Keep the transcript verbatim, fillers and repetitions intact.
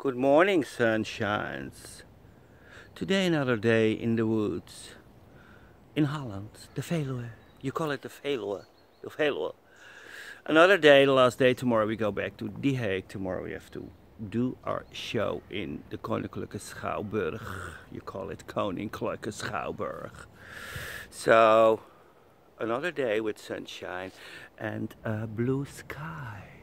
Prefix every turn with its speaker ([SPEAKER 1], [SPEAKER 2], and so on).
[SPEAKER 1] Good morning, sunshines. Today another day in the woods. In Holland, the Veluwe. You call it the Veluwe. The Veluwe. Another day, the last day. Tomorrow we go back to The Hague. Tomorrow we have to do our show in the Koninklijke Schouwburg. You call it Koninklijke Schouwburg. So, another day with sunshine and a blue sky.